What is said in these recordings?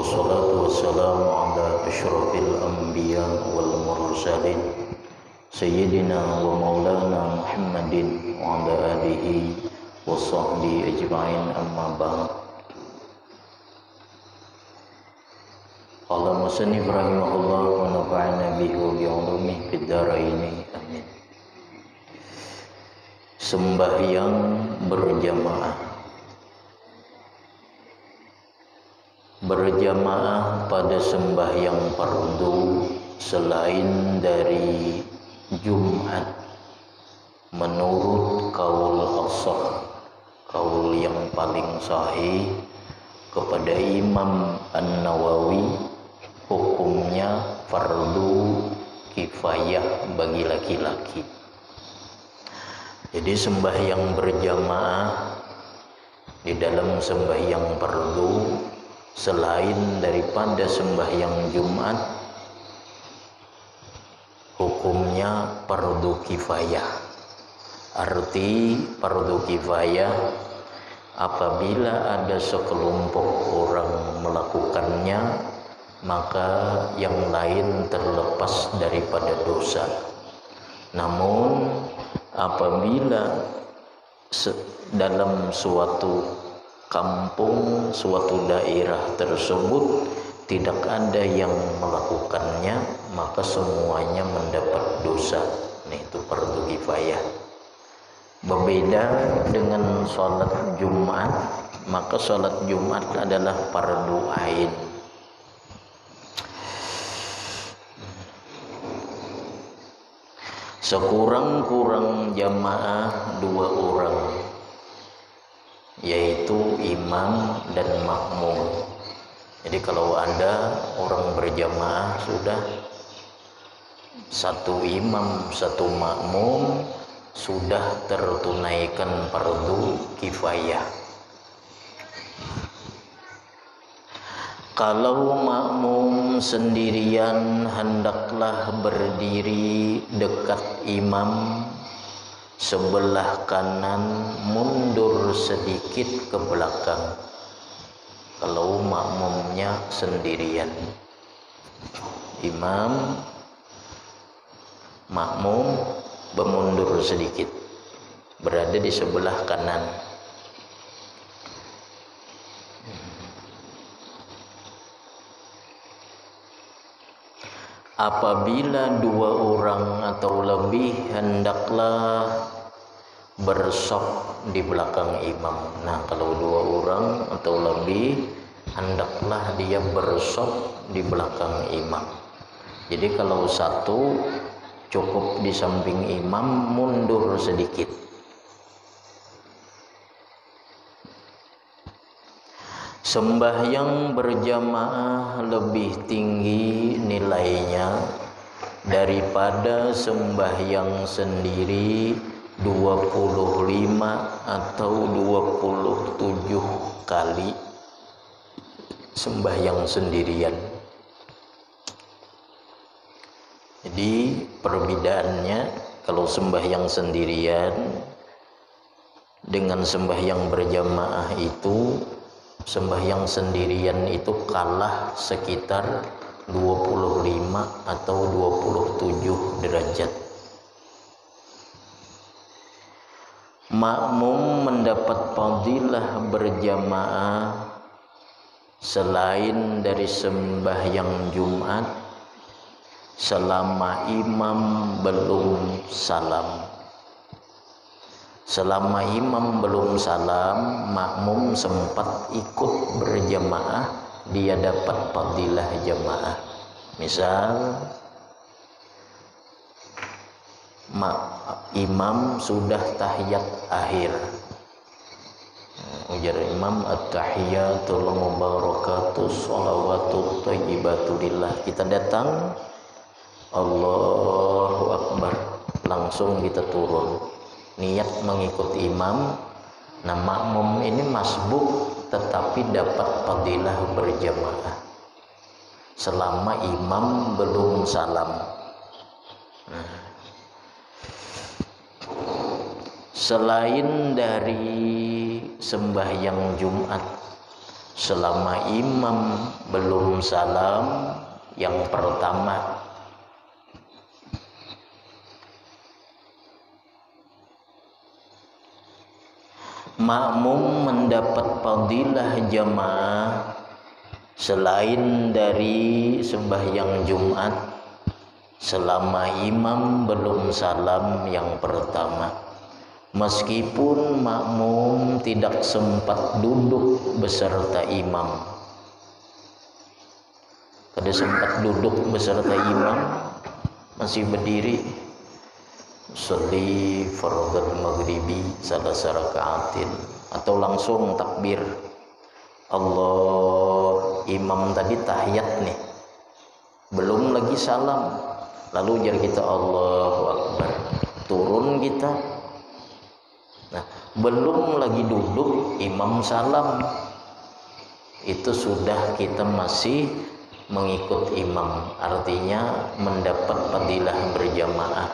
wassalatu wassalamu ala asyrafil anbiya wal mursalin sayyidina wa maulana Muhammadin wa ala alihi wa sahbihi ajma'in, amma ba'd. Qala musannif rahimahullah wa nafa'ana bihi wa bi'ulumihi fid dharain, amin. Sembahyang berjamaah. Berjamaah pada sembahyang fardu selain dari Jumat menurut kaul ashah, kaul yang paling sahih kepada Imam An-Nawawi, hukumnya fardu kifayah bagi laki-laki. Jadi sembahyang berjamaah di dalam sembahyang fardu selain daripada sembahyang Jumat, hukumnya fardu kifayah. Arti fardu kifayah, apabila ada sekelompok orang melakukannya, maka yang lain terlepas daripada dosa. Namun apabila dalam suatu kampung, suatu daerah tersebut tidak ada yang melakukannya, maka semuanya mendapat dosa. Nah, itu fardu kifayah. Berbeda dengan sholat Jumat, maka sholat Jumat adalah fardu ain. Sekurang-kurang jamaah 2 orang, yaitu imam dan makmum. Jadi kalau ada orang berjamaah sudah 1 imam 1 makmum, sudah tertunaikan fardu kifayah. Kalau makmum sendirian, hendaklah berdiri dekat imam sebelah kanan, mundur sedikit ke belakang. Kalau makmumnya sendirian, imam makmum bermundur sedikit, berada di sebelah kanan. Apabila 2 orang atau lebih, hendaklah bersaf di belakang imam. Nah, kalau 2 orang atau lebih, hendaklah dia bersaf di belakang imam. Jadi kalau 1 cukup di samping imam, mundur sedikit. Sembahyang berjamaah lebih tinggi nilainya daripada sembahyang sendiri 25 atau 27 kali sembahyang sendirian. Jadi perbedaannya, kalau sembahyang sendirian dengan sembahyang berjamaah itu, sembahyang sendirian itu kalah sekitar 25 atau 27 derajat. Makmum mendapat fadilah berjamaah selain dari sembahyang Jumat selama imam belum salam. Selama imam belum salam, makmum sempat ikut berjamaah, dia dapat fadilah jamaah. Misal imam sudah tahiyat akhir, ujar imam, at-tahiyatul mubarakatus sholawatut thayyibatulillah. Kita datang, Allahu Akbar, langsung kita turun, niat mengikut imam. Nah, makmum ini masbuk tetapi dapat fadilah berjamaah selama imam belum salam. Selain dari sembahyang Jumat, selama imam belum salam yang pertama. Makmum mendapat fadilah jamaah selain dari sembahyang Jumat selama imam belum salam yang pertama, meskipun makmum tidak sempat duduk beserta imam. Kada sempat duduk beserta imam, masih berdiri, sholli fardhu maghribi salasa rakaatin, atau langsung takbir Allah, imam tadi tahiyat nih, belum lagi salam, lalu jar kita Allahu Akbar, turun kita, nah belum lagi duduk imam salam, itu sudah kita masih mengikut imam, artinya mendapat fadilah berjamaah.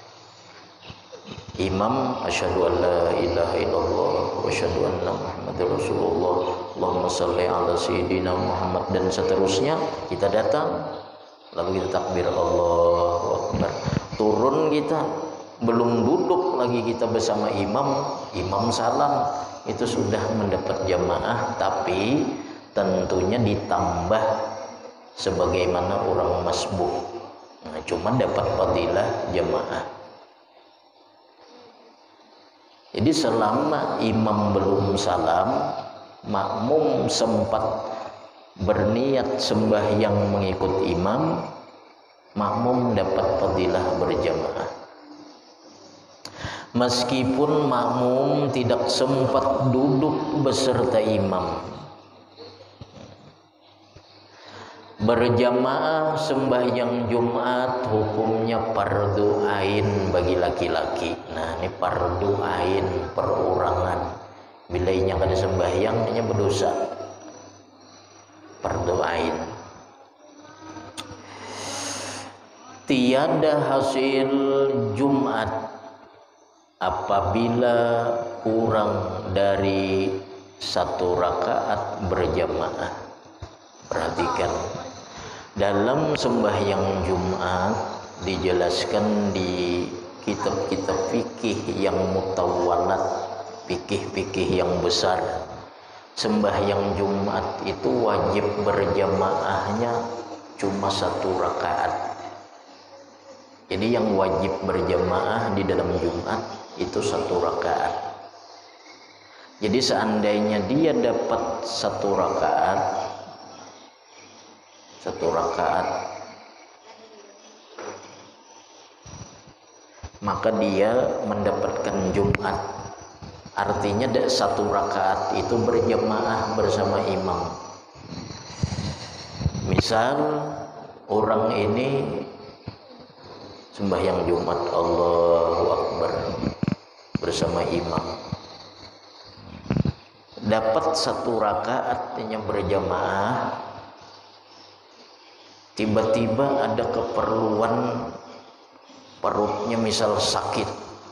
Imam asyhadu an la ilaha illallah wa asyhadu anna muhammadar rasulullah, Allahumma shalli ala sayyidina Muhammad, dan seterusnya. Kita datang, lalu kita takbir Allahu Akbar, turun kita, belum duduk lagi kita bersama imam, imam salam, itu sudah mendapat jamaah, tapi tentunya ditambah sebagaimana orang masbuk. Nah, cuma dapat fadilah jamaah. Jadi selama imam belum salam, makmum sempat berniat sembahyang mengikut imam, makmum dapat fadilah berjamaah. Meskipun makmum tidak sempat duduk beserta imam. Berjamaah sembahyang Jumat hukumnya fardu ain bagi laki-laki. Nah, ini fardu ain, perorangan. Bila inya kada sembahyang, inya berdosa. Fardu ain. Tiada hasil Jumat apabila kurang dari 1 rakaat berjamaah. Perhatikan, dalam sembahyang Jumat dijelaskan di kitab-kitab fikih yang mutawwalat, fikih-fikih yang besar, sembahyang Jumat itu wajib berjamaahnya cuma 1 rakaat. Jadi yang wajib berjamaah di dalam Jumat itu 1 rakaat. Jadi seandainya dia dapat 1 rakaat, maka dia mendapatkan Jumat. Artinya 1 rakaat itu berjamaah bersama imam. Misal orang ini sembahyang Jumat Allahu Akbar bersama imam, dapat 1 rakaatnya berjamaah, tiba-tiba ada keperluan perutnya misal sakit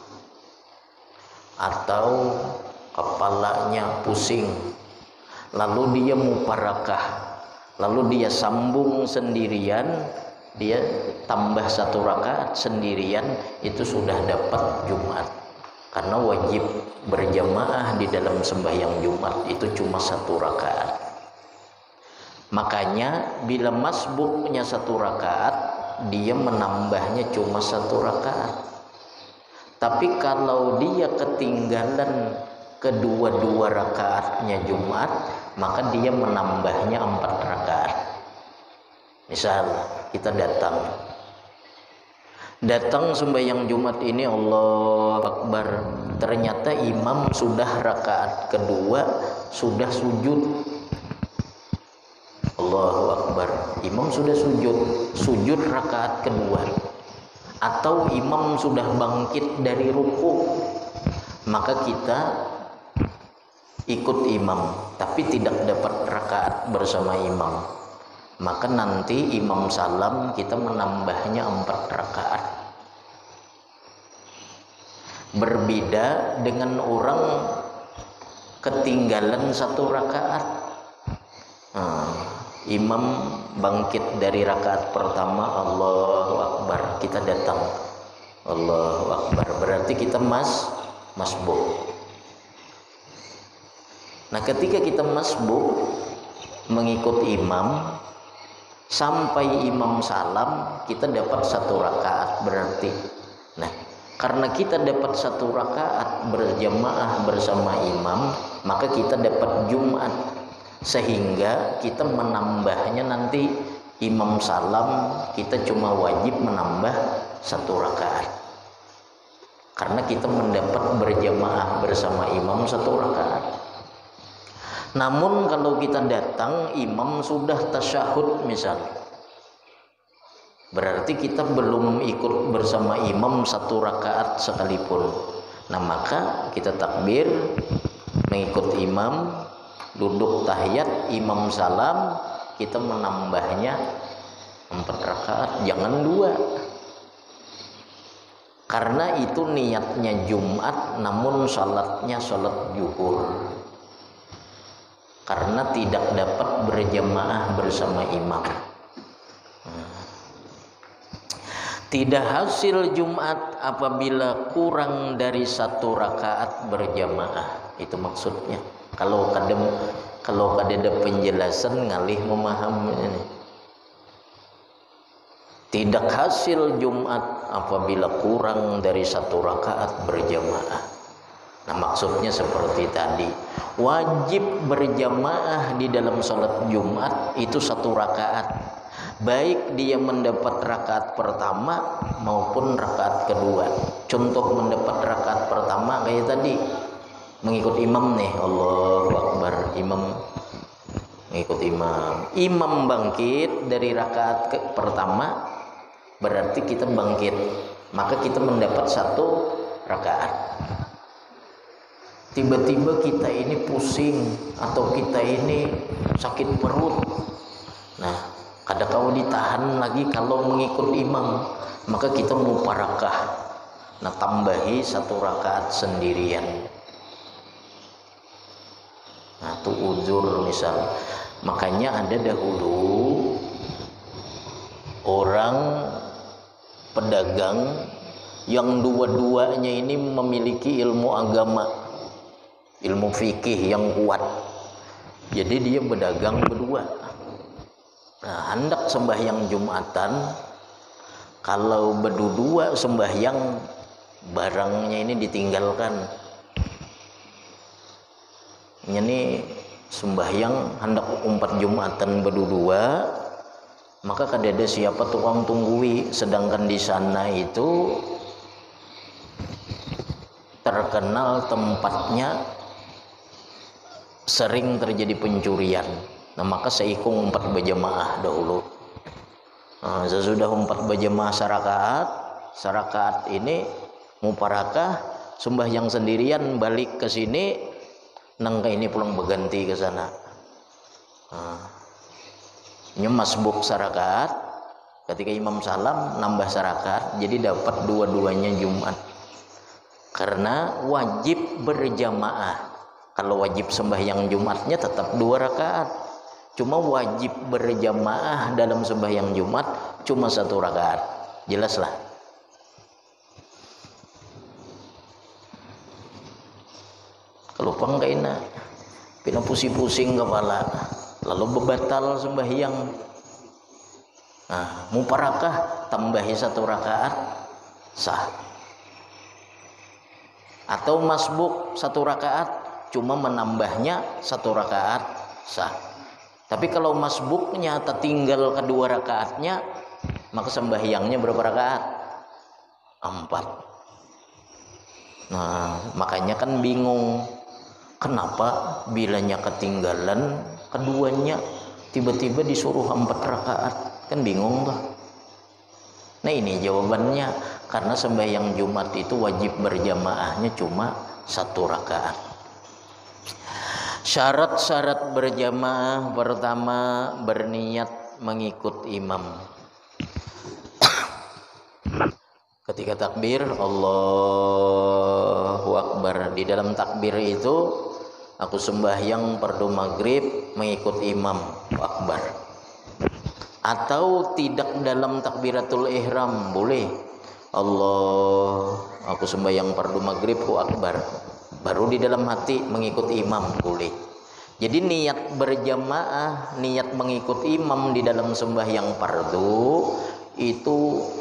atau kepalanya pusing, lalu dia muparakah, lalu dia sambung sendirian, dia tambah 1 rakaat sendirian, itu sudah dapat Jumat. Karena wajib berjamaah di dalam sembahyang Jumat itu cuma 1 rakaat. Makanya bila masbuknya 1 rakaat, dia menambahnya cuma 1 rakaat. Tapi kalau dia ketinggalan kedua-dua rakaatnya Jumat, maka dia menambahnya 4 rakaat. Misal kita datang sembahyang Jumat ini Allahu Akbar, ternyata imam sudah rakaat kedua sudah sujud. Allahu Akbar, imam sudah sujud rakaat kedua, atau imam sudah bangkit dari ruku, maka kita ikut imam tapi tidak dapat rakaat bersama imam, maka nanti imam salam kita menambahnya 4 rakaat. Berbeda dengan orang ketinggalan 1 rakaat. imam bangkit dari rakaat pertama, Allahu Akbar, kita datang, Allahu Akbar, berarti kita masbuk. Nah, ketika kita masbuk mengikut imam sampai imam salam, kita dapat 1 rakaat berarti. Nah, karena kita dapat 1 rakaat berjamaah bersama imam, maka kita dapat Jumat, sehingga kita menambahnya nanti imam salam, kita cuma wajib menambah 1 rakaat karena kita mendapat berjamaah bersama imam 1 rakaat. Namun kalau kita datang imam sudah tasyahud misal, berarti kita belum ikut bersama imam 1 rakaat sekalipun. Nah, maka kita takbir mengikut imam, duduk tahiyat, imam salam, kita menambahnya 4 rakaat, jangan 2. Karena itu niatnya Jumat namun salatnya salat zuhur. Karena tidak dapat berjamaah bersama imam. Tidak hasil Jumat apabila kurang dari 1 rakaat berjamaah. Itu maksudnya. Kalau ada penjelasan ngalih memahami ini. Tidak hasil Jumat apabila kurang dari 1 rakaat berjamaah. Nah, maksudnya seperti tadi, wajib berjamaah di dalam sholat Jumat itu 1 rakaat, baik dia mendapat rakaat pertama maupun rakaat kedua. Contoh mendapat rakaat pertama kayak tadi, mengikut imam nih, Allahu Akbar, imam mengikut imam bangkit dari rakaat pertama, berarti kita bangkit, maka kita mendapat 1 rakaat. Tiba-tiba kita ini pusing atau kita ini sakit perut. Nah, kada kau ditahan lagi kalau mengikut imam, maka kita muparakah. Nah, tambahi 1 rakaat sendirian. Nah, itu uzur misal. Makanya ada dahulu orang pedagang yang dua-duanya ini memiliki ilmu agama, ilmu fikih yang kuat. Jadi dia berdagang berdua. Nah, hendak sembahyang Jumatan, kalau berdua sembahyang barangnya ini ditinggalkan. Ini sembahyang hendak 4 Jumatan berdua, maka kada ada siapa tukang tunggui. Sedangkan di sana itu terkenal tempatnya sering terjadi pencurian. Nah, maka seikung 4 berjamaah dahulu. Nah, sesudah 4 berjamaah sarakaat ini muparakah, sembahyang sendirian, balik ke sini, nangka ini pulang berganti ke sana. Ini masbuk sarakaat, ketika imam salam nambah sarakaat, jadi dapat dua-duanya Jumat. Karena wajib berjamaah. Kalau wajib sembahyang Jumatnya tetap 2 rakaat. Cuma wajib berjamaah dalam sembahyang Jumat cuma 1 rakaat. Jelaslah. Kalau pangkaina, pina pusing-pusing kepala, lalu bebatal sembahyang. Nah, muparakah tambahi 1 rakaat sah. Atau masbuk 1 rakaat cuma menambahnya 1 rakaat sah. Tapi kalau masbuknya tertinggal kedua rakaatnya, maka sembahyangnya berapa rakaat? 4. Nah, makanya kan bingung, kenapa bilanya ketinggalan keduanya tiba-tiba disuruh 4 rakaat, kan bingung tuh. Nah, ini jawabannya, karena sembahyang Jumat itu wajib berjamaahnya cuma 1 rakaat. Syarat-syarat berjamaah: pertama, berniat mengikut imam. Ketika takbir Allahu Akbar, di dalam takbir itu aku sembahyang fardu maghrib mengikut imam, Akbar. atau tidak dalam takbiratul ihram boleh. Allah, aku sembahyang fardu maghrib ku akbar, baru di dalam hati mengikut imam boleh. Jadi niat berjamaah, niat mengikut imam di dalam sembahyang fardu itu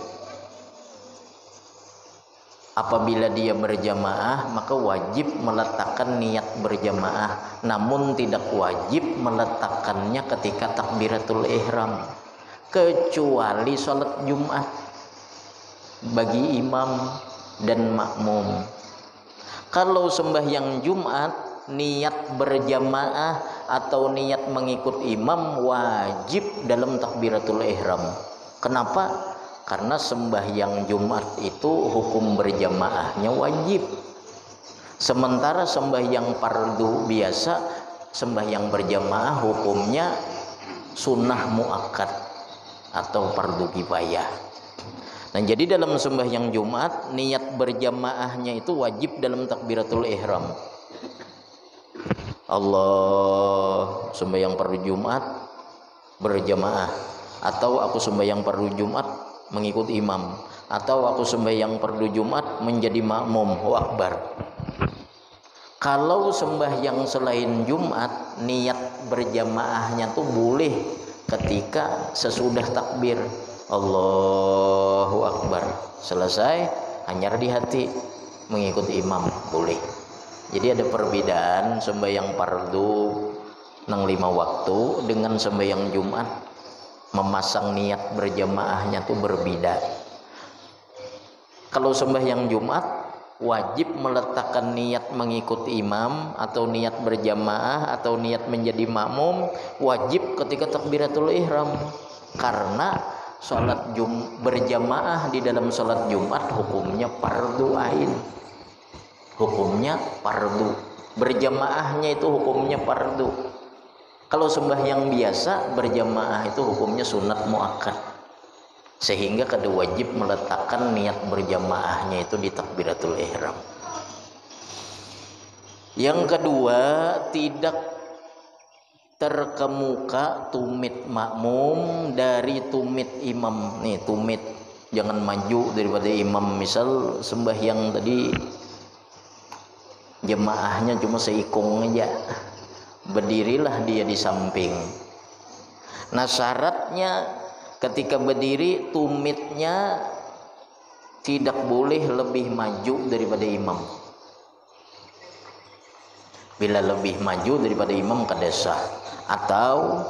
apabila dia berjamaah maka wajib meletakkan niat berjamaah, namun tidak wajib meletakkannya ketika takbiratul ihram, kecuali sholat Jumat bagi imam dan makmum. Kalau sembahyang Jumat niat berjamaah atau niat mengikut imam wajib dalam takbiratul ihram. Kenapa? Karena sembahyang Jumat itu hukum berjamaahnya wajib. Sementara sembahyang fardu biasa, sembahyang berjamaah hukumnya sunnah muakkad atau fardu kifayah. Nah, jadi dalam sembahyang Jumat niat berjamaahnya itu wajib dalam takbiratul ihram. Allah, sembahyang fardu Jumat berjamaah, atau aku sembahyang fardu Jumat mengikut imam, atau aku sembahyang fardu Jumat menjadi makmum, Allahu akbar. Kalau sembahyang selain Jumat niat berjamaahnya tuh boleh ketika sesudah takbir Allahu akbar selesai, hanyar di hati mengikut imam boleh. Jadi ada perbedaan sembahyang fardu nang 5 waktu dengan sembahyang Jumat, memasang niat berjamaahnya tuh berbeda. Kalau sembahyang Jumat wajib meletakkan niat mengikut imam atau niat berjamaah atau niat menjadi makmum wajib ketika takbiratul ihram, karena sholat berjamaah di dalam sholat Jumat hukumnya fardu ain, hukumnya fardu, berjamaahnya itu hukumnya fardu. Kalau sembahyang biasa berjamaah itu hukumnya sunat muakkad, sehingga kada wajib meletakkan niat berjamaahnya itu di takbiratul ihram. Yang kedua, tidak terkemuka tumit makmum dari tumit imam. Nih tumit, jangan maju daripada imam. Misal sembahyang tadi jemaahnya cuma seikung aja, berdirilah dia di samping. Nah, syaratnya ketika berdiri tumitnya tidak boleh lebih maju daripada imam. Bila lebih maju daripada imam kadesah, atau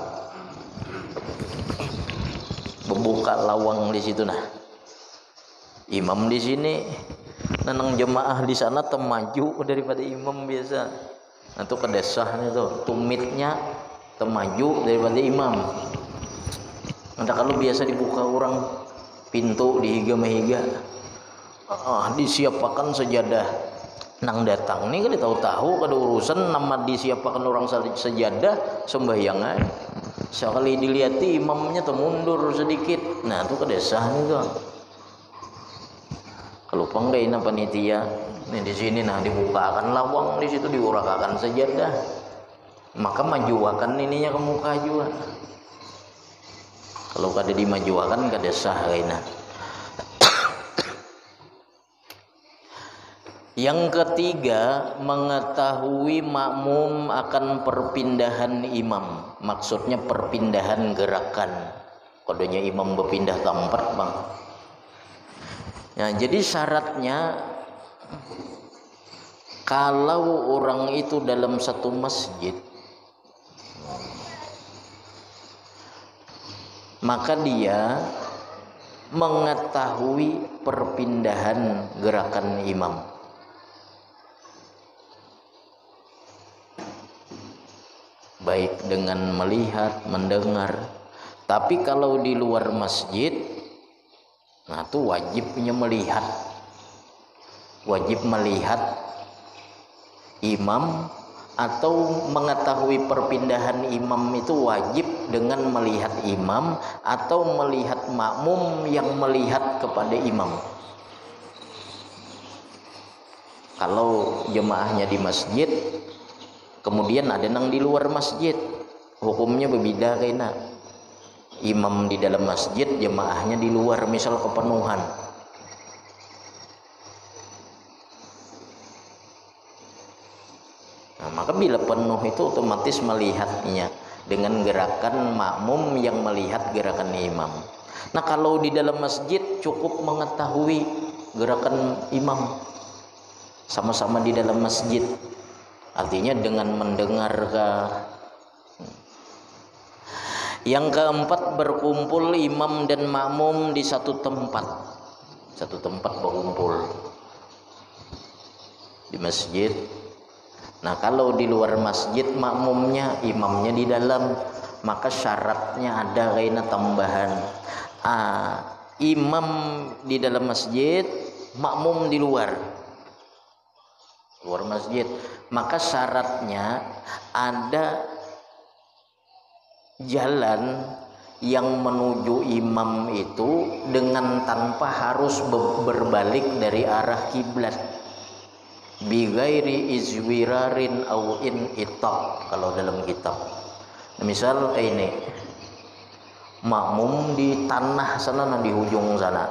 membuka lawang di situ. Nah, imam di sini, nenang jemaah di sana temaju daripada imam biasa. Nah, itu kedesahnya tuh, tumitnya temaju daripada imam. Nah, kalau biasa dibuka orang pintu dihiga mahiga, disiapkan sajadah nang datang nih kan tahu-tahu kada urusan nama disiapkan orang sajadah sembahyang aja. Sekali dilihati imamnya mundur sedikit, nah itu kedesahnya tuh. Kalau panggaina panitia nih di sini, nah dibukakan lawang di situ, diurakakan sajadah, maka majuakan ininya ke muka juga. Kalau kada dimajuakan kada sah kaina. Yang ketiga, mengetahui makmum akan perpindahan imam, maksudnya perpindahan gerakan. Kodenya imam berpindah tempat, bang. Nah, jadi syaratnya kalau orang itu dalam satu masjid, maka dia mengetahui perpindahan gerakan imam. Baik dengan melihat, mendengar. Tapi kalau di luar masjid, nah itu wajibnya melihat. Wajib melihat imam, atau mengetahui perpindahan imam itu wajib dengan melihat imam atau melihat makmum yang melihat kepada imam. Kalau jemaahnya di masjid, kemudian ada nang di luar masjid, hukumnya berbeda kaina. imam di dalam masjid, jemaahnya di luar, misal kepenuhan. Nah, maka bila penuh itu otomatis melihatnya dengan gerakan makmum yang melihat gerakan imam. Nah, kalau di dalam masjid cukup mengetahui gerakan imam, sama-sama di dalam masjid, artinya dengan mendengar. Yang keempat, berkumpul imam dan makmum di satu tempat berkumpul di masjid. Nah, kalau di luar masjid makmumnya, imamnya di dalam, maka syaratnya ada kaitan tambahan. Imam di dalam masjid, makmum di luar masjid, maka syaratnya ada jalan yang menuju imam itu dengan tanpa harus berbalik dari arah kiblat, bighairi izwirarin au in itab kalau dalam kitab. Misal ini makmum di tanah sana, di ujung sana,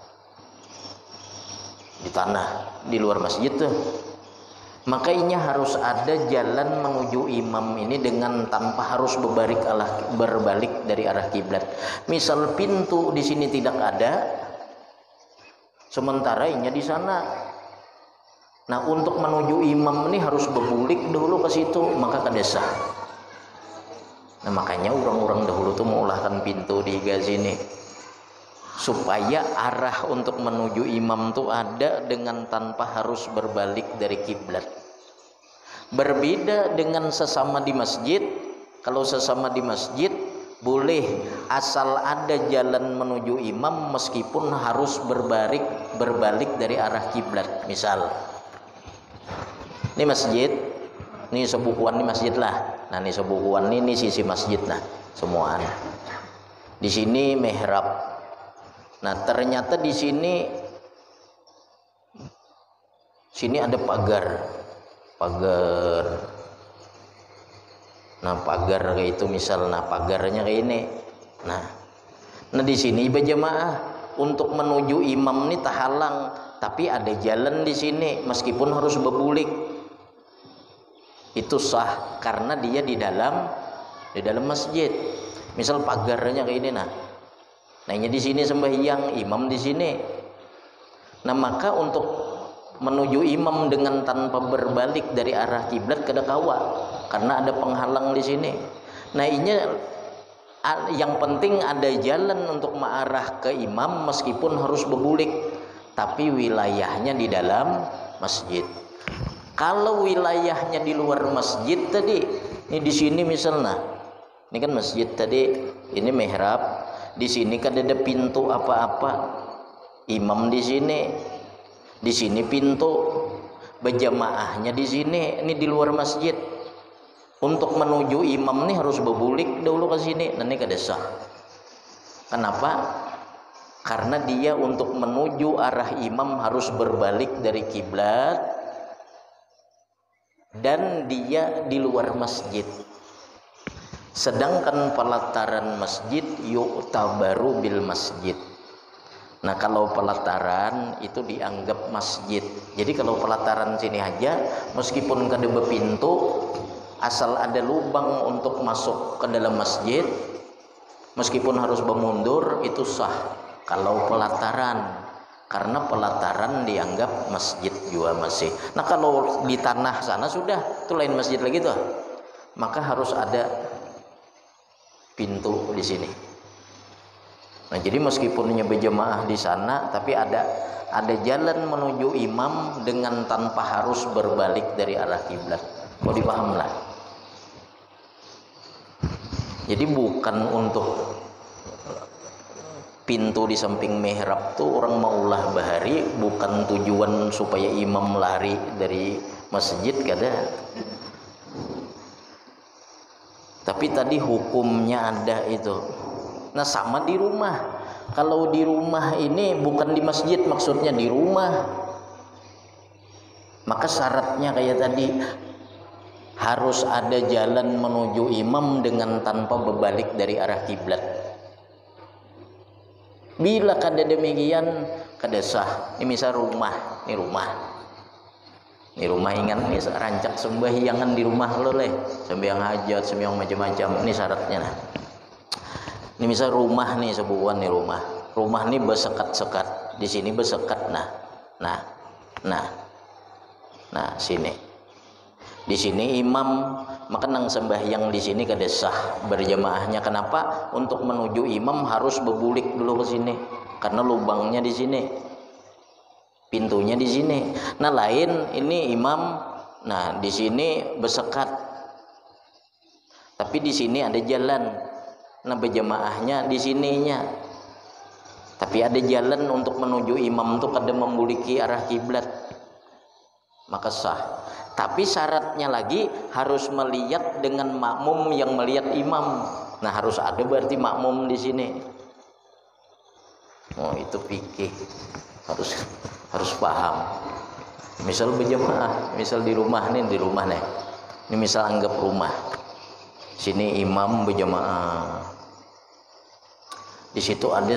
di tanah di luar masjid tuh, maka ini harus ada jalan menuju imam ini dengan tanpa harus berbalik dari arah kiblat. Misal pintu di sini tidak ada, sementara ini di sana. Nah, untuk menuju imam ini harus berbulik dulu ke situ, maka kadesah. Nah, makanya orang-orang dahulu tuh mengulahkan pintu di sini supaya arah untuk menuju imam tuh ada dengan tanpa harus berbalik dari kiblat. Berbeda dengan sesama di masjid. Kalau sesama di masjid boleh asal ada jalan menuju imam meskipun harus berbalik dari arah kiblat. Misal ini masjid, ini sebukuan, ini masjid lah. Nah, ini sebukuan, ini sisi masjid lah semuaan. Di sini mihrab. Nah, ternyata di sini ada pagar. Nah, pagar kayak itu misal, nah pagarnya kayak ini. Nah di sini berjamaah untuk menuju imam ini terhalang, tapi ada jalan di sini meskipun harus berbulik. Itu sah karena dia di dalam masjid. Misal pagarnya kayak ini, nah ini di sini sembahyang, imam di sini. Nah, maka untuk menuju imam dengan tanpa berbalik dari arah kiblat kada kawa karena ada penghalang di sini. Nah, ini yang penting ada jalan untuk mengarah ke imam meskipun harus berbulik, tapi wilayahnya di dalam masjid. Kalau wilayahnya di luar masjid tadi, ini di sini misalnya, ini kan masjid tadi, ini mihrab, di sini kan ada pintu apa-apa, imam di sini pintu, berjamaahnya di sini, ini di luar masjid. Untuk menuju imam nih harus berbulik dulu ke sini, nanti kada sah. Kenapa? Karena dia untuk menuju arah imam harus berbalik dari kiblat dan dia di luar masjid. Sedangkan pelataran masjid yu'tabaru bil masjid. Nah, kalau pelataran itu dianggap masjid. Jadi kalau pelataran sini aja meskipun kada berpintu, asal ada lubang untuk masuk ke dalam masjid meskipun harus bermundur, itu sah kalau pelataran. Karena pelataran dianggap masjid juga masih. Nah, kalau di tanah sana sudah, itu lain masjid lagi tuh. Maka harus ada pintu di sini. Nah, jadi meskipun berjamaah di sana, tapi ada jalan menuju imam dengan tanpa harus berbalik dari arah kiblat. Kau dipaham lah. Jadi bukan untuk pintu di samping mihrab tuh orang maulah bahari, bukan tujuan supaya imam lari dari masjid kada. Tapi tadi hukumnya ada itu. Nah, sama di rumah. Kalau di rumah ini bukan di masjid, maksudnya di rumah, maka syaratnya kayak tadi harus ada jalan menuju imam dengan tanpa berbalik dari arah kiblat. Bila kada demikian kada sah. Ini misal rumah, ini rumah ingat nih rancak sembahyangan di rumah lo leh, sembahyang hajat, sembahyang macam-macam. Ini syaratnya nah. Ini misal rumah nih sebuah nih rumah nih bersekat-sekat, di sini bersekat nah sini, di sini imam maka nang sembahyang di sini kada sah berjamaahnya. Kenapa? Untuk menuju imam harus berbulik dulu ke sini karena lubangnya di sini, pintunya di sini. Nah lain ini imam, nah di sini bersekat, tapi di sini ada jalan. Nah berjamaahnya di sininya, tapi ada jalan untuk menuju imam tuh kada membuliki arah kiblat, maka sah. Tapi syaratnya lagi harus melihat dengan makmum yang melihat imam. Nah harus ada berarti makmum di sini. Oh itu fikih, harus paham. Misal berjamaah, misal di rumah nih, ini misal anggap rumah, sini imam berjamaah, di situ ada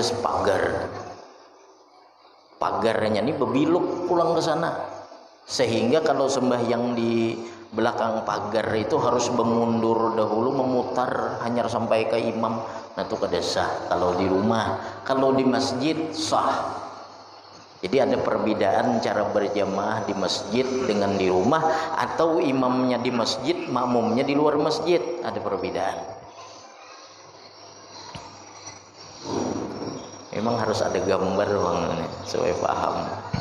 pagarnya ini berbiluk pulang ke sana, sehingga kalau sembahyang di belakang pagar itu harus mengundur dahulu, memutar hanya sampai ke imam. Nah itu kada sah kalau di rumah. Kalau di masjid sah. Jadi ada perbedaan cara berjamaah di masjid dengan di rumah, atau imamnya di masjid, makmumnya di luar masjid, ada perbedaan. Memang harus ada gambar bang, supaya paham.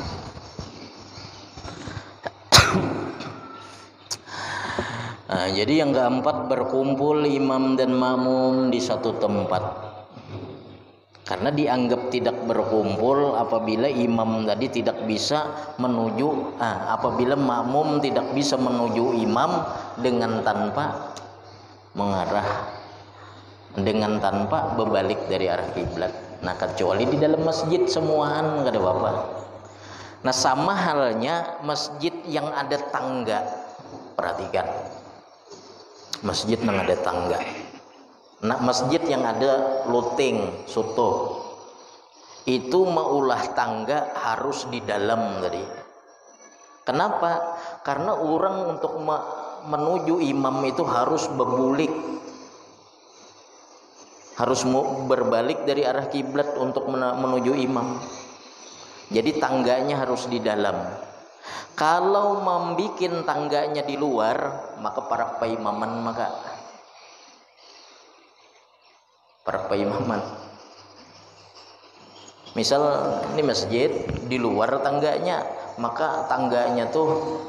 Nah, jadi yang keempat, berkumpul imam dan makmum di satu tempat. Karena dianggap tidak berkumpul apabila imam tadi tidak bisa menuju, apabila makmum tidak bisa menuju imam dengan tanpa mengarah, dengan tanpa berbalik dari arah kiblat. Nah kecuali di dalam masjid semuaan kada apa-apa. Nah sama halnya masjid yang ada tangga. Perhatikan, masjid yang ada tangga. Nah masjid yang ada loteng soto itu maulah tangga harus di dalam tadi. Kenapa? Karena orang untuk menuju imam itu harus berbulik, harus berbalik dari arah kiblat untuk menuju imam. Jadi tangganya harus di dalam. Kalau membikin tangganya di luar, maka para paimaman. Misal ini masjid di luar tangganya, maka tangganya tuh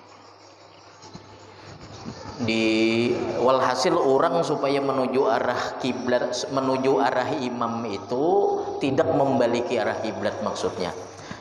di walhasil orang supaya menuju arah kiblat, menuju arah imam itu tidak membaliki arah kiblat maksudnya.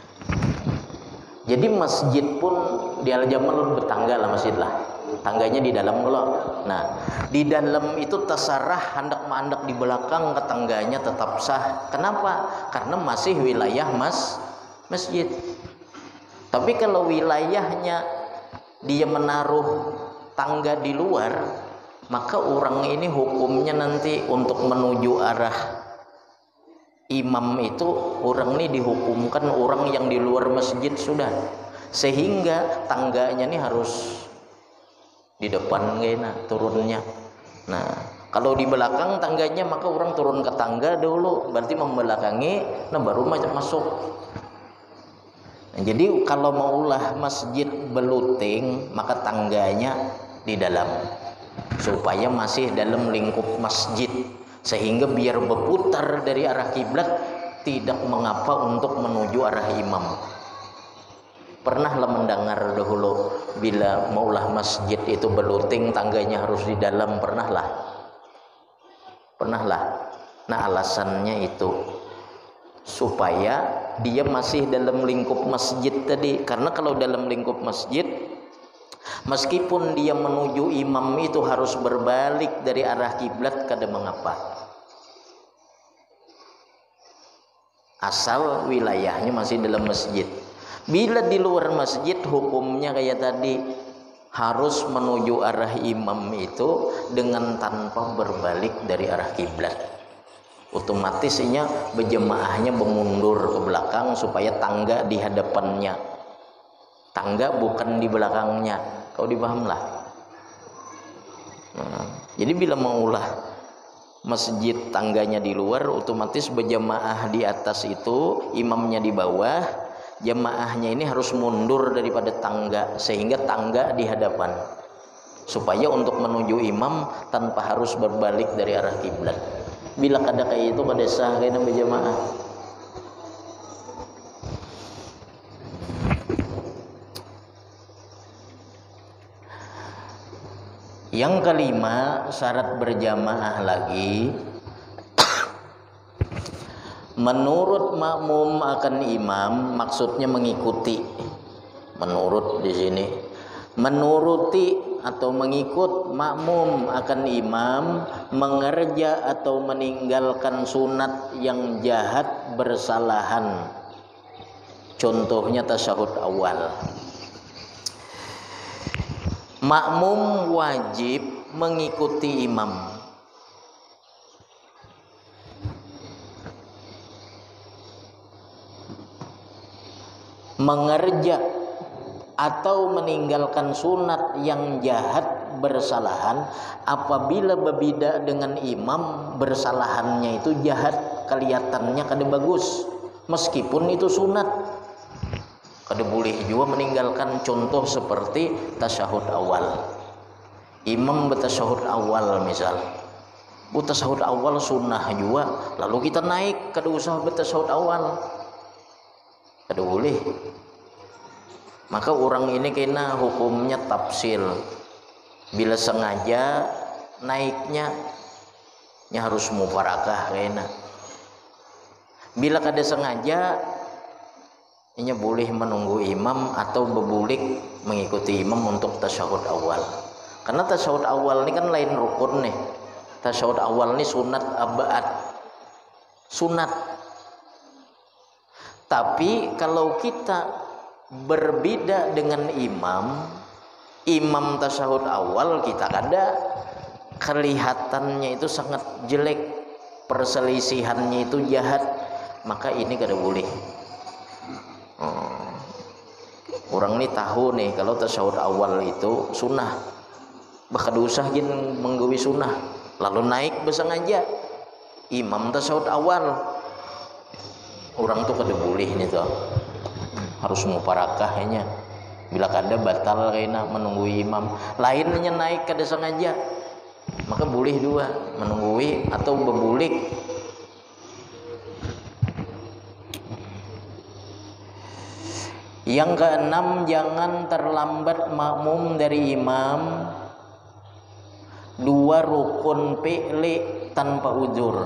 Jadi masjid pun di al-jamal bertangga lah, masjid lah, tangganya di dalam dulu. Nah di dalam itu terserah handak di belakang ke tangganya tetap sah. Kenapa? Karena masih wilayah masjid. Tapi kalau wilayahnya dia menaruh tangga di luar, maka orang ini hukumnya nanti untuk menuju arah imam itu orang ini dihukumkan orang yang di luar masjid sudah, sehingga tangganya ini harus di depan kena turunnya. Nah kalau di belakang tangganya maka orang turun ke tangga dulu, berarti membelakangi, nah baru masuk. Nah, jadi kalau maulah masjid beluting maka tangganya di dalam supaya masih dalam lingkup masjid, sehingga biar berputar dari arah kiblat tidak mengapa untuk menuju arah imam. Pernahlah mendengar dahulu bila maulah masjid itu beluting tangganya harus di dalam, pernahlah. Nah alasannya itu supaya dia masih dalam lingkup masjid tadi. Karena kalau dalam lingkup masjid, meskipun dia menuju imam itu harus berbalik dari arah kiblat kada mengapa, asal wilayahnya masih dalam masjid. Bila di luar masjid hukumnya kayak tadi, harus menuju arah imam itu dengan tanpa berbalik dari arah kiblat. otomatis inya berjamaahnya bermundur ke belakang supaya tangga di hadapannya, tangga bukan di belakangnya. Kau dipaham lah. Nah, jadi bila maulah masjid tangganya di luar, otomatis berjamaah di atas itu, imamnya di bawah, jamaahnya ini harus mundur daripada tangga sehingga tangga di hadapan, supaya untuk menuju imam tanpa harus berbalik dari arah kiblat. Bila kada kayak itu kada sah kena berjamaah. Yang kelima, syarat berjamaah lagi menurut makmum akan imam, maksudnya mengikuti. Menurut di sini menuruti atau mengikut makmum akan imam, mengerja atau meninggalkan sunat yang jahat bersalahan. Contohnya tasyahud awal. Makmum wajib mengikuti imam. Mengerja atau meninggalkan sunat yang jahat bersalahan apabila berbeda dengan imam, bersalahannya itu jahat, kelihatannya kada bagus meskipun itu sunat. Kada boleh juga meninggalkan, contoh seperti tasyahud awal. Imam bertasyahud awal misal, tasyahud awal sunnah juga, lalu kita naik kada usah bertasyahud awal, kada boleh. Maka orang ini kena hukumnya tafsil. Bila sengaja naiknya harus mufarakah kena. Bila kada sengaja ini boleh menunggu imam atau berbulik mengikuti imam untuk tasyahud awal. Karena tasyahud awal ini kan lain rukun nih. Tasyahud awal ini sunat abad. Sunat. Tapi kalau kita berbeda dengan imam tasyahud awal, kita kada kelihatannya itu sangat jelek, perselisihannya itu jahat, maka ini kada boleh. Orang ini tahu nih kalau tasyahud awal itu sunnah, bahkan usah gin menggawi sunnah, lalu naik bersengaja imam tasyahud awal, orang tuh kada boleh nih tuh. Harus muparakahnya. Bila kada batal kena menunggu imam. Lainnya naik kada sengaja, maka boleh dua menunggui atau berbulik. Yang keenam, jangan terlambat makmum dari imam dua rukun fi'li tanpa uzur.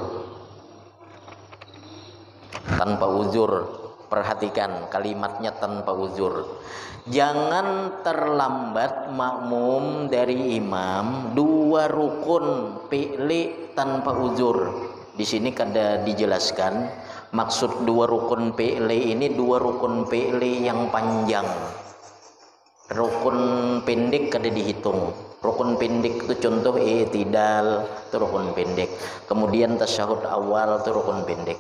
Tanpa uzur. Perhatikan kalimatnya tanpa uzur. Jangan terlambat makmum dari imam dua rukun fi'li tanpa uzur. Di sini kada dijelaskan maksud dua rukun fi'li ini, dua rukun fi'li yang panjang. Rukun pendek kada dihitung. Rukun pendek itu contoh i'tidal, itu rukun pendek. Kemudian tasyahud awal itu rukun pendek.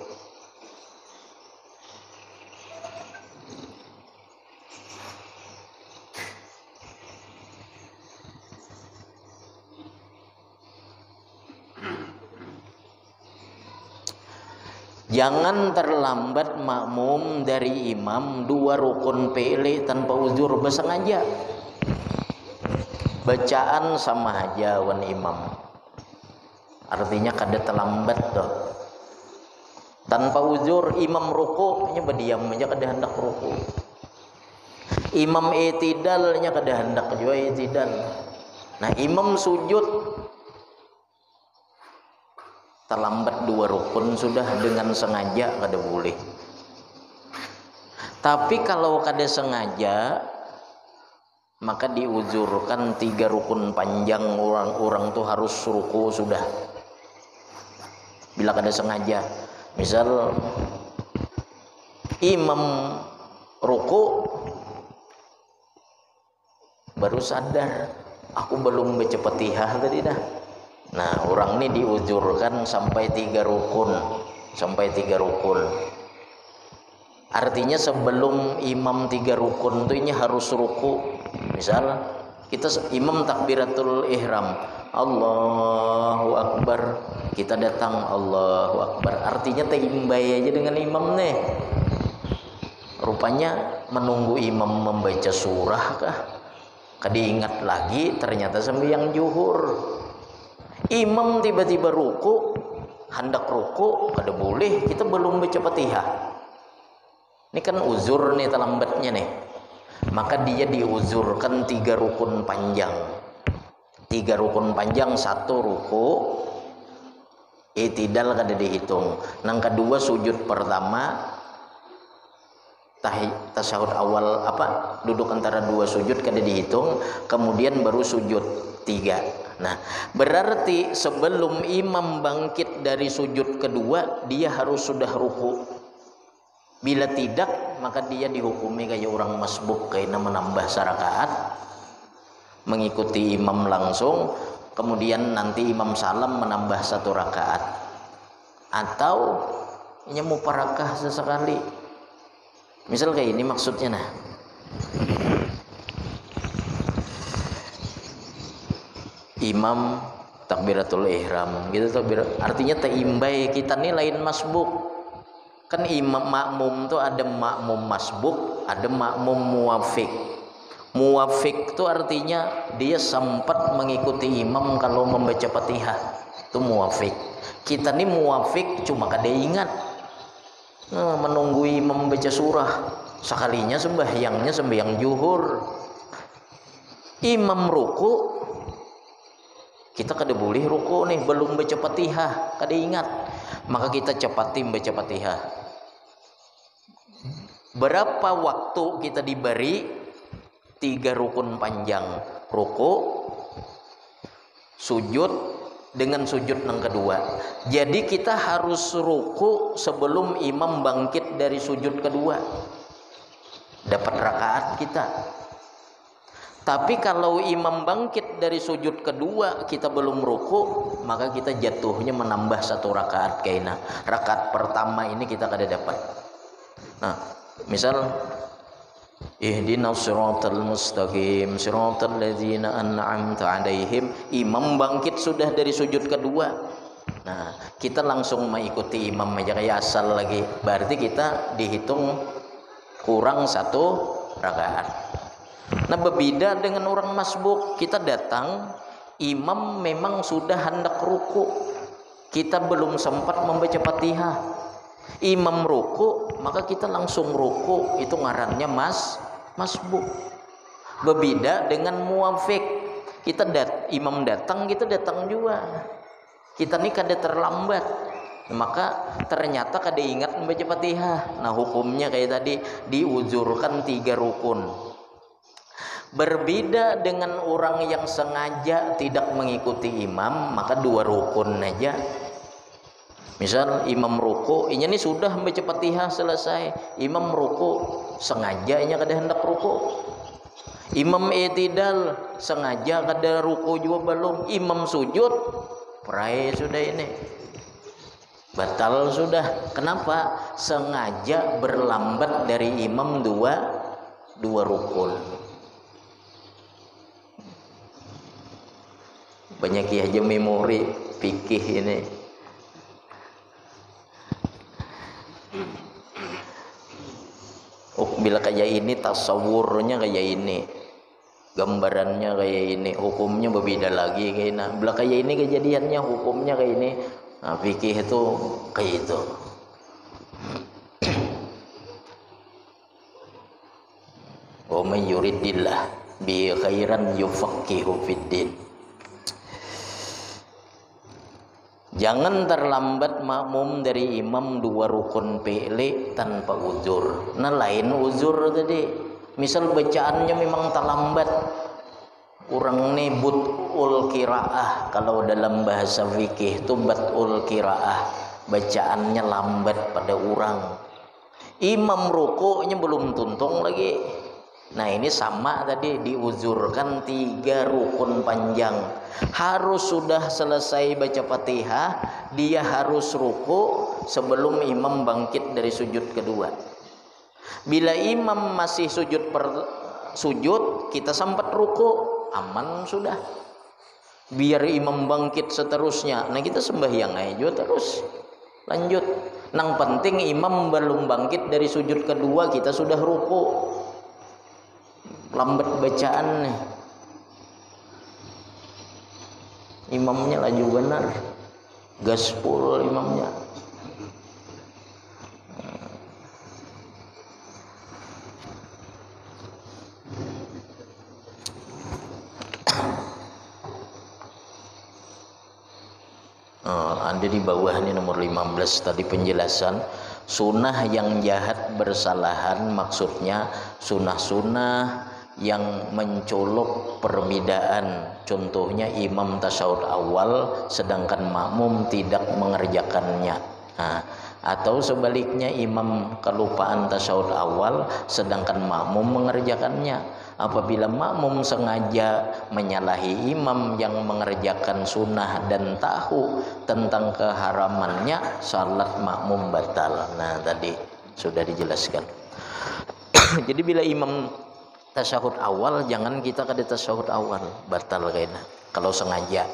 Jangan terlambat makmum dari imam dua rukun fi'li tanpa uzur, bersengaja. Bacaan sama aja wan imam. Artinya kada terlambat toh. Tanpa uzur, imam ruku nya berdiam aja kada hendak ruku. Imam i'tidal nya kada hendak juga i'tidal. Nah, imam sujud terlambat dua rukun sudah dengan sengaja kada boleh. Tapi kalau kada sengaja maka diuzurkan tiga rukun panjang, orang tuh harus ruku sudah. Bila kada sengaja, misal imam ruku baru sadar aku belum baca Fatihah tadi dah. Nah, orang ini diuzurkan sampai 3 rukun. Sampai 3 rukun. Artinya sebelum imam 3 rukun itu ini harus ruku. Misal kita imam takbiratul ihram, Allahu Akbar, kita datang Allahu Akbar. Artinya teimbai aja dengan imam nih. Rupanya menunggu imam membaca surah kah? Diingat lagi ternyata sembahyang zuhur. Imam tiba-tiba ruku, hendak ruku, kada boleh, kita belum baca Fatihah. Ini kan uzur nih, terlambatnya nih. Maka dia diuzurkan 3 rukun panjang. 3 rukun panjang, 1 ruku, i'tidal kada dihitung. Nang kedua sujud pertama, tasyahud awal duduk antara 2 sujud kada dihitung, kemudian baru sujud 3. Nah, berarti sebelum imam bangkit dari sujud kedua dia harus sudah ruku. Bila tidak, maka dia dihukumi kayak orang masbuk, karena menambah sarakaat, mengikuti imam langsung, kemudian nanti imam salam menambah 1 rakaat, atau nyemu parakah sesekali. Misal kayak ini maksudnya, nah, imam takbiratul ihram gitu, artinya teimbai, kita nih lain masbuk. Kan imam makmum tuh ada makmum masbuk, ada makmum muwafiq. Muwafiq tuh artinya dia sempat mengikuti imam kalau membaca Fatihah, itu muwafiq. Kita nih muwafiq cuma kada ingat, menunggu imam membaca surah, sekalinya sembahyang zuhur. Imam ruku, kita kada boleh ruku nih, belum baca Fatihah, kada ingat, maka kita cepati baca Fatihah. Berapa waktu kita diberi? 3 rukun panjang, ruku, sujud, dengan sujud yang kedua. Jadi kita harus ruku sebelum imam bangkit dari sujud kedua, dapat rakaat kita. Tapi kalau imam bangkit dari sujud kedua kita belum ruku, maka kita jatuhnya menambah 1 rakaat kaina. Rakaat pertama ini kita kada dapat. Nah, misal ihdinas siratal mustaqim siratal ladzina an'amta 'alaihim, imam bangkit sudah dari sujud kedua. Nah, kita langsung mengikuti imam aja kayak asal lagi. Berarti kita dihitung kurang 1 rakaat. Nah, berbeda dengan orang masbuk. Kita datang, imam memang sudah hendak ruku, kita belum sempat membaca Fatihah. Imam ruku, maka kita langsung ruku, itu ngarannya masbuk. Berbeda dengan muwafiq. Imam datang, kita datang juga. Kita ini kada terlambat, maka ternyata kada ingat membaca Fatihah. Nah, hukumnya kayak tadi, diuzurkan 3 rukun. Berbeda dengan orang yang sengaja tidak mengikuti imam, maka 2 rukun aja. Misal imam ruku, ini sudah membaca Fatihah selesai, imam ruku, sengaja ini kada hendak ruku. Imam i'tidal, sengaja kada ruku juga belum. Imam sujud, prai sudah ini, batal sudah. Kenapa? Sengaja berlambat dari imam 2 rukun. Banyak aja memori fikih ini. Bila kayak ini tasawurnya kayak ini, gambarannya kayak ini, hukumnya berbeda lagi kayaknya. Bila kayak ini kejadiannya, hukumnya kayak ini. Nah, fikih itu kayak itu. Wa may yuridillah bi khairan yufaqihu fiddin. Jangan terlambat makmum dari imam 2 rukun pele tanpa uzur. Nah, lain uzur tadi. Misal bacaannya memang terlambat. Orang ini but'ul qiraah. Kalau dalam bahasa fikih itu but'ul qiraah. Bacaannya lambat pada orang. Imam rukuknya belum tuntung lagi. Nah ini sama tadi, diuzurkan 3 rukun panjang. Harus sudah selesai baca Fatihah, dia harus ruku sebelum imam bangkit dari sujud kedua. Bila imam masih sujud, kita sempat ruku, aman sudah. Biar imam bangkit seterusnya, nah kita sembahyang aja terus, lanjut. Nang penting imam belum bangkit dari sujud kedua, kita sudah ruku. Lambat bacaan nih, imamnya laju benar, gaspol imamnya. Ada di bawah ini nomor 15 tadi penjelasan sunnah yang jahat bersalahan, maksudnya sunnah-sunnah yang mencolok perbedaan. Contohnya imam tasyahud awal sedangkan makmum tidak mengerjakannya. Atau sebaliknya imam kelupaan tasyahud awal sedangkan makmum mengerjakannya. Apabila makmum sengaja menyalahi imam yang mengerjakan sunnah dan tahu tentang keharamannya, salat makmum batal. Nah tadi sudah dijelaskan. Jadi bila imam tasyahud awal, jangan kita kada tasyahud awal, batal kayaknya kalau sengaja.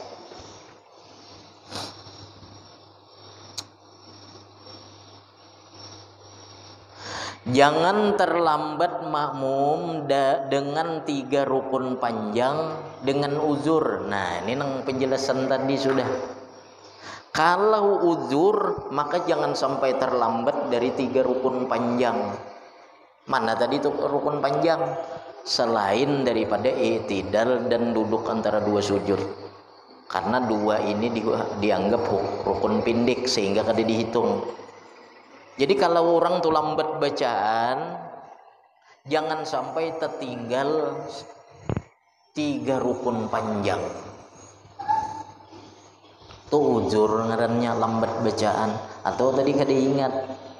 Jangan terlambat makmum dengan 3 rukun panjang dengan uzur. Nah ini nang penjelasan tadi sudah. Kalau uzur maka jangan sampai terlambat dari 3 rukun panjang. Mana tadi tuh rukun panjang? Selain daripada i'tidal dan duduk antara 2 sujud. Karena 2 ini dianggap rukun pendek sehingga kada dihitung. Jadi kalau orang tuh lambat bacaan, jangan sampai tertinggal 3 rukun panjang. Tuh uzur ngarannya lambat bacaan, atau tadi kada ingat.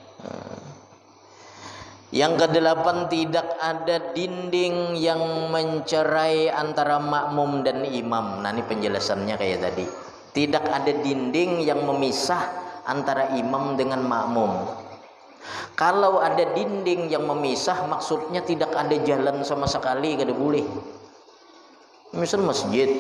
Yang ke-8, tidak ada dinding yang mencerai antara makmum dan imam. Nah ini penjelasannya kayak tadi. Tidak ada dinding yang memisah antara imam dengan makmum. Kalau ada dinding yang memisah, maksudnya tidak ada jalan sama sekali, kada boleh. Misal masjid,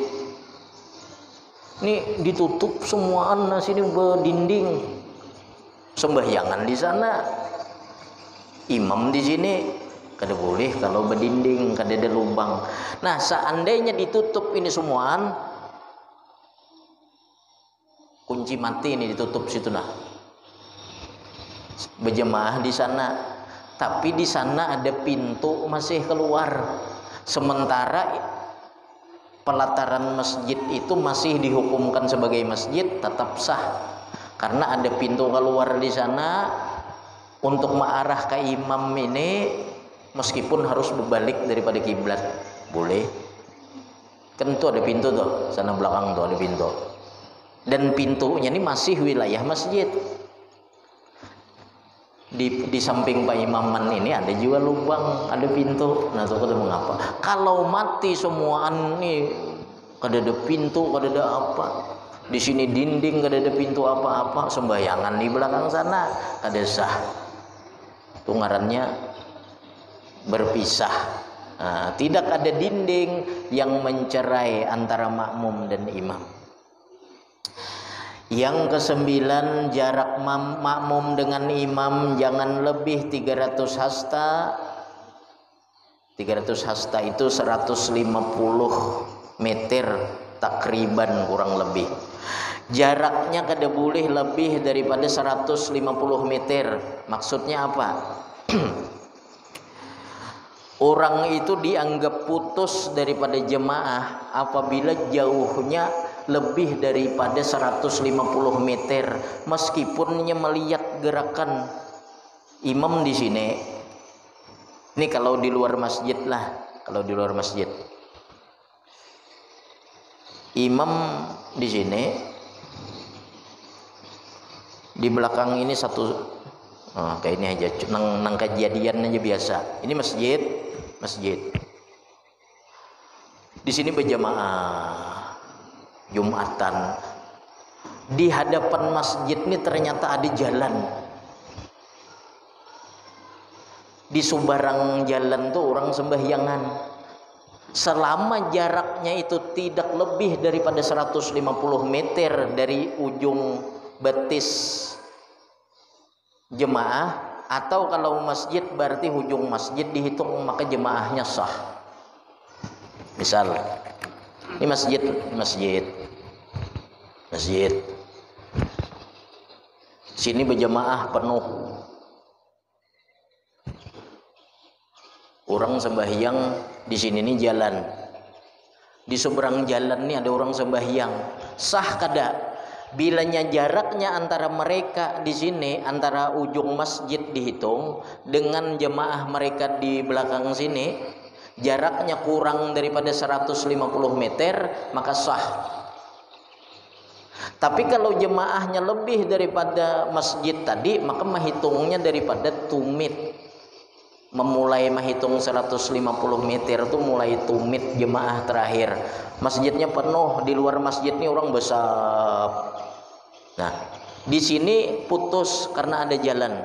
ini ditutup semuaan, nah sini berdinding, sembahyangan di sana, imam di sini, kada boleh kalau berdinding, kada ada lubang. Nah seandainya ditutup ini semuaan, kunci mati ini ditutup situ nah. Berjemaah di sana, tapi di sana ada pintu masih keluar. Sementara pelataran masjid itu masih dihukumkan sebagai masjid, tetap sah karena ada pintu keluar di sana untuk mengarah ke imam ini, meskipun harus berbalik daripada kiblat, boleh. Kan itu ada pintu tuh, sana belakang tuh ada pintu, dan pintunya ini masih wilayah masjid. Di samping Pak Imaman ini ada juga lubang, ada pintu. Nah, itu ketemu mengapa? Kalau mati semuaan nih, kada ada pintu, kada ada apa. Di sini dinding, kada ada pintu apa-apa. Sembahyangan di belakang sana, kada sah. Itu ngarannya berpisah. Nah, tidak ada dinding yang mencerai antara makmum dan imam. Yang ke-9, jarak makmum dengan imam jangan lebih 300 hasta. 300 hasta itu 150 meter takriban, kurang lebih. Jaraknya kada boleh lebih daripada 150 meter. Maksudnya apa? Orang itu dianggap putus daripada jemaah apabila jauhnya lebih daripada 150 meter, meskipun melihat gerakan imam di sini. Ini kalau di luar masjid lah, kalau di luar masjid. Imam di sini, di belakang ini satu, kayak ini aja, nang kejadian aja biasa. Ini masjid, masjid. Di sini berjamaah Jumatan. Di hadapan masjid ini ternyata ada jalan. Di seberang jalan tuh orang sembahyangan. Selama jaraknya itu tidak lebih daripada 150 meter dari ujung betis jemaah, atau kalau masjid berarti ujung masjid dihitung, maka jemaahnya sah. Misal ini masjid sini berjemaah penuh, orang sembahyang di sini nih jalan, di seberang jalan nih ada orang sembahyang, sah kada? Bilanya jaraknya antara mereka di sini, antara ujung masjid dihitung dengan jemaah mereka di belakang sini, jaraknya kurang daripada 150 meter, maka sah. Tapi kalau jemaahnya lebih daripada masjid tadi, maka menghitungnya daripada tumit. Memulai menghitung 150 meter itu mulai tumit jemaah terakhir. Masjidnya penuh, di luar masjid ini orang besar. Nah, di sini putus karena ada jalan.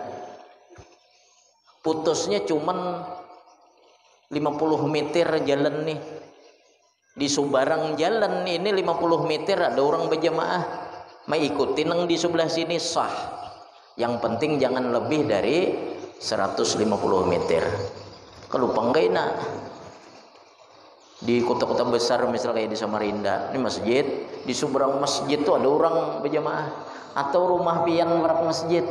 Putusnya cuman 50 meter jalan nih. Di seberang jalan ini 50 meter ada orang berjamaah, mengikuti nang di sebelah sini sah. Yang penting jangan lebih dari 150 meter. Kalau enggak enak. Di kota-kota besar misalnya kayak di Samarinda, ini masjid, di seberang masjid tuh ada orang berjamaah, atau rumah pian merak masjid.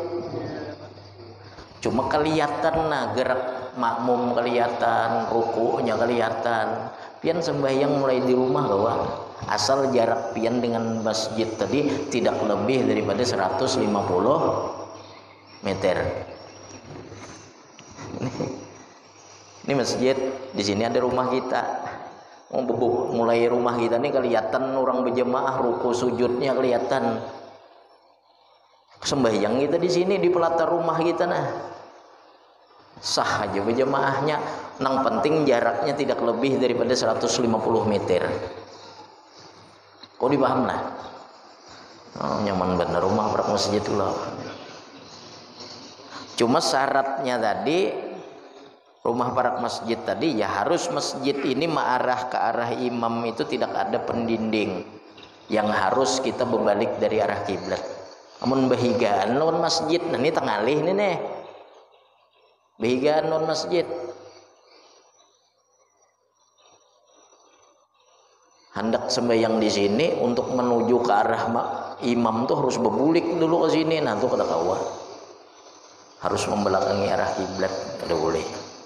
Cuma kelihatan nah gerak makmum kelihatan, rukunya kelihatan. Pian sembahyang mulai di rumah bahwa asal jarak pian dengan masjid tadi tidak lebih daripada 150 meter. Ini masjid, di sini ada rumah kita. Mulai rumah kita nih kelihatan orang berjamaah, ruku sujudnya kelihatan. Sembahyang kita di sini di pelatar rumah kita nah. Sah aja berjamaahnya. Nang penting jaraknya tidak lebih daripada 150 meter. Kau dipaham lah? Oh, nyaman bener rumah berak masjid lah. Cuma syaratnya tadi, rumah parak masjid tadi ya harus masjid ini mengarah ke arah imam, itu tidak ada pendinding yang harus kita berbalik dari arah kiblat. Namun bahigaan non masjid, nah ini tengalih ini nih, bahigaan non masjid. Hendak sembahyang di sini untuk menuju ke arah imam tuh harus berbulik dulu ke sini, nah tuh kata kawan harus membelakangi arah kiblat, tidak boleh.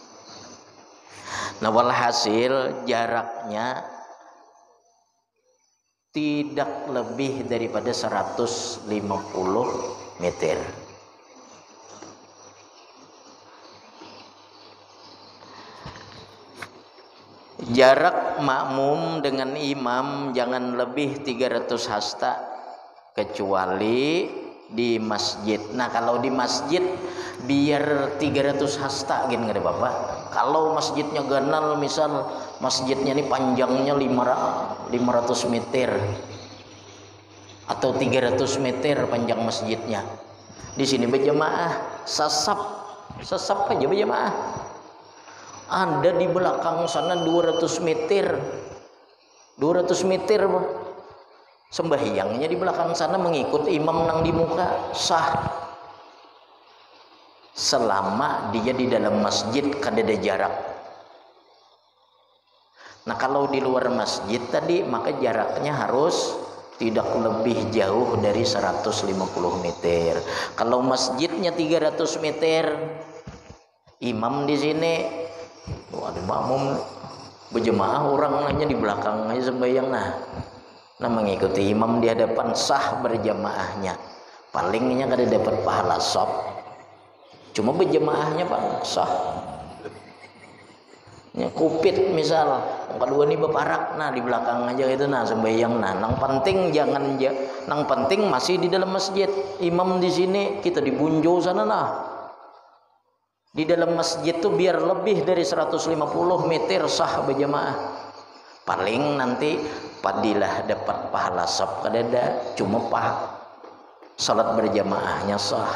Nah walhasil jaraknya tidak lebih daripada 150 meter. Jarak makmum dengan imam jangan lebih 300 hasta kecuali di masjid. Nah kalau di masjid biar 300 hasta gini nggak ada apa-apa. Kalau masjidnya ganal, misal masjidnya ini panjangnya 500 meter atau 300 meter panjang masjidnya, di sini berjamaah sasap aja berjamaah. Ada di belakang sana 200 meter sembahyangnya di belakang sana mengikut imam nang di muka sah, selama dia di dalam masjid kada ada jarak. Nah kalau di luar masjid tadi maka jaraknya harus tidak lebih jauh dari 150 meter. Kalau masjidnya 300 meter, imam di sini, ada makmum berjemaah orang hanya di belakang aja sembahyang nah mengikuti imam di hadapan sah berjamaahnya. Palingnya kada dapat pahala sop. Cuma berjemaahnya Pak sah. Ya, kupit misal, kedua nih beparak, nah di belakang aja itu nah sembahyang nah. Nang penting masih di dalam masjid. Imam di sini kita di bunjo sana nah. di dalam masjid tuh biar lebih dari 150 meter sah berjamaah. Paling nanti padilah dapat pahala sab kadada cuma salat berjamaahnya sah.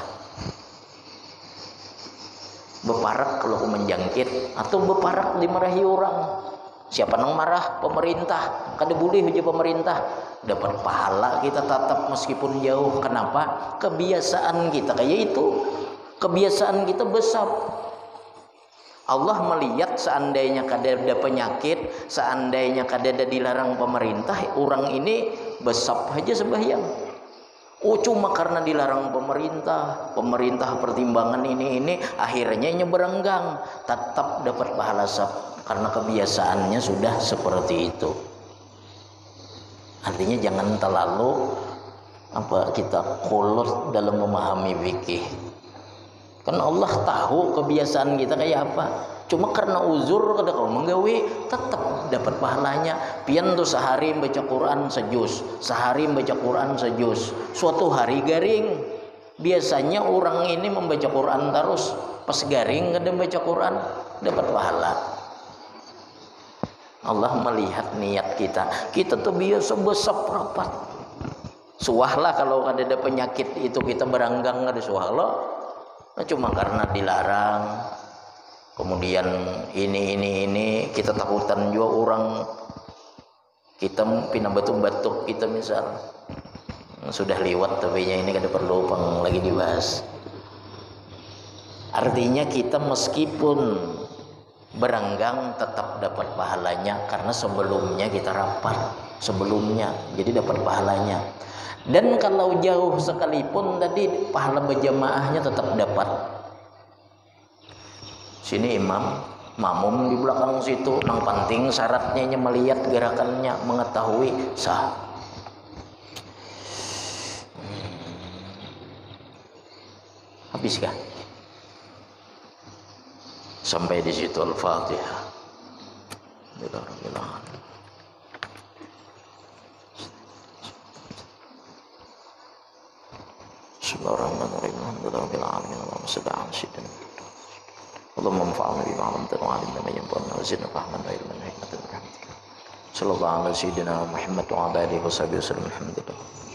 Beparak kalau menjangkit atau beparak dimarahi orang. Siapa nang marah? Pemerintah. Kada boleh aja pemerintah. Dapat pahala kita tetap meskipun jauh. Kenapa? Kebiasaan kita kayak itu. Kebiasaan kita besar. Allah melihat seandainya kada ada penyakit, seandainya kada ada dilarang pemerintah, orang ini besar aja sembahyang. Oh cuma karena dilarang pemerintah pertimbangan ini akhirnya nyeberenggang, tetap dapat pahala sab karena kebiasaannya sudah seperti itu. Artinya jangan terlalu kita kolot dalam memahami fikih. Kan Allah tahu kebiasaan kita kayak apa. Cuma karena uzur kada kau menggawe tetap dapat pahalanya. Pian tuh sehari baca Quran sejus, sehari baca Quran sejus. Suatu hari garing. Biasanya orang ini membaca Quran terus, pas garing kada baca Quran dapat pahala. Allah melihat niat kita. Kita tuh biasa besap rapat. Suahlah kalau ada penyakit itu kita beranggang ada suahlah. Nah, cuma karena dilarang. Kemudian ini kita takutan juga orang kita pindah batuk-batuk kita misal sudah lewat tapi ini kada perlu lagi dibahas. Artinya kita meskipun beranggang tetap dapat pahalanya karena sebelumnya kita rapat sebelumnya jadi dapat pahalanya. Dan kalau jauh sekalipun tadi pahala berjamaahnya tetap dapat. Sini makmum di belakang situ nang penting syaratnya melihat gerakannya mengetahui sah. Habiskah? Sampai di situ Al-Fatihah. Bismillahirrahmanirrahim. Alhamdulillahirabbil alamin. Allahumma shalli ala sayyidina اللهم انفعنا بما علمتنا وعلمنا ما ينفعنا وزدنا فهما وعلما وحكمة برحمتك. صلى الله على سيدنا محمد وعلى اله وصحبه وسلم. الحمد لله.